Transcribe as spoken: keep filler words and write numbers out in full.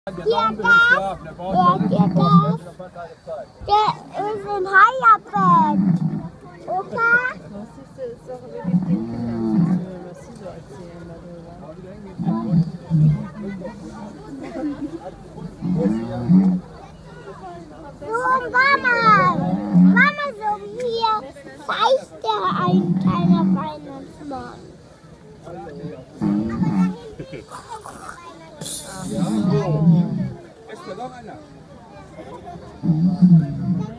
Hier darf, hört ihr das? Der ist ein Haierbett. Okay? So, Mama. Mama, so hier zeigt der ein kleiner Weihnachtsmann. Ja, so. Ist da noch einer?